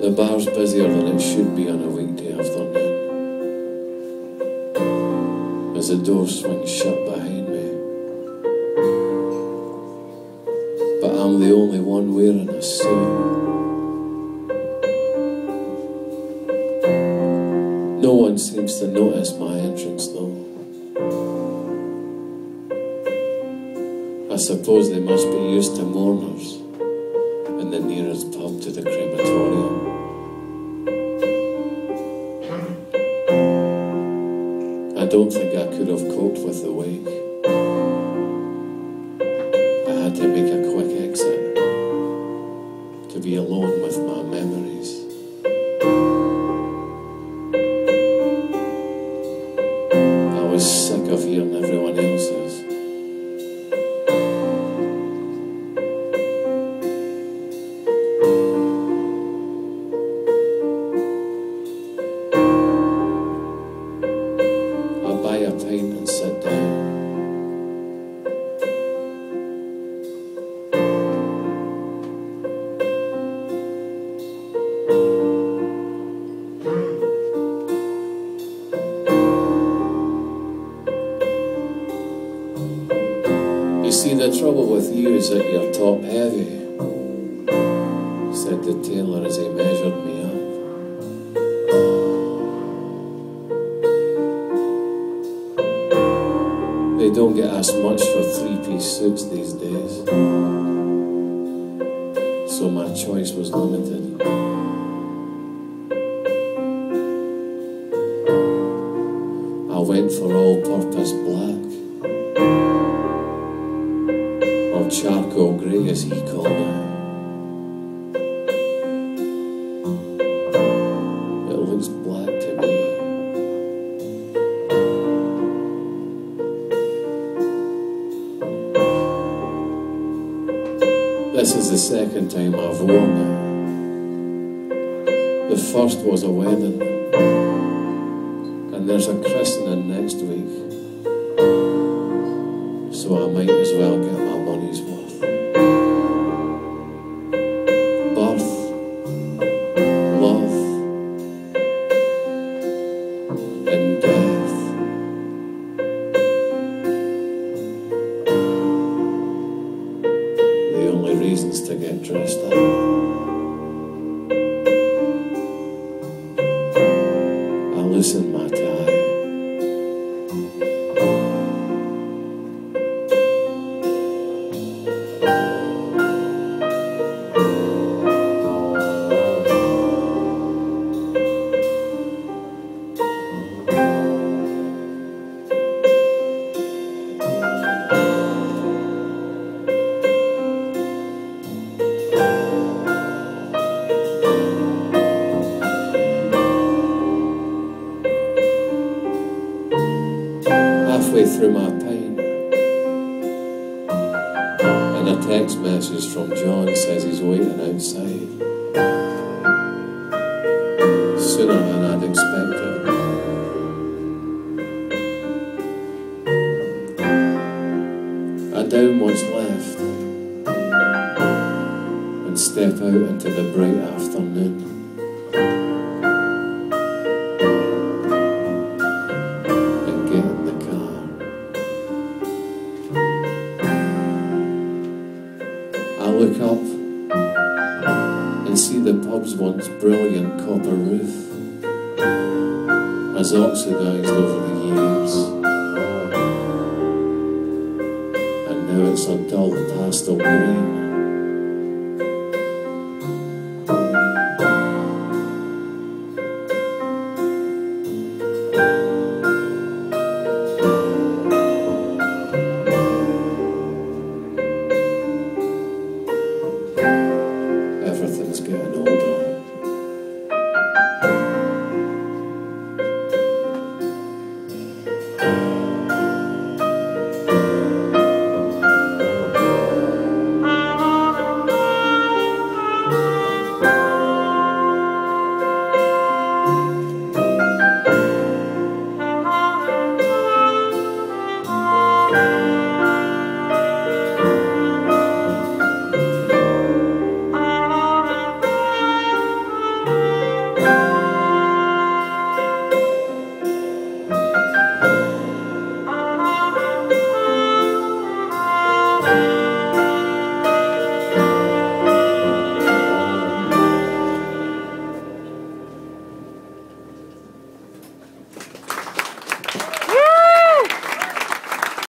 The bar's busier than it should be on a weekday afternoon, as the door swings shut behind me. But I'm the only one wearing a suit. No one seems to notice my entrance though. I suppose they must be used to mourners in the nearest pub to the crematorium. I don't think I could have coped with the wake. I had to make a quick exit to be alone with my memories. I was sick of hearing everyone else's. Buy a pint and sit down. You see, the trouble with you is that you're top heavy, said the tailor as he measured me up. They don't get asked much for three-piece suits these days, so my choice was limited. I went for all-purpose black, or charcoal grey as he called it. It looks black to me. This is the second time I've worn it. The first was a wedding, and there's a christening next week, so I might as well get my money's worth. Birth, love, and death. The only reasons to get dressed up. I loosen my tie. Halfway through my pint, and a text message from John says he's waiting outside, sooner than I'd expected. I down what's left and step out into the bright afternoon. I look up and see the pub's once brilliant copper roof has oxidized over the years, and now it's a dull pastel green.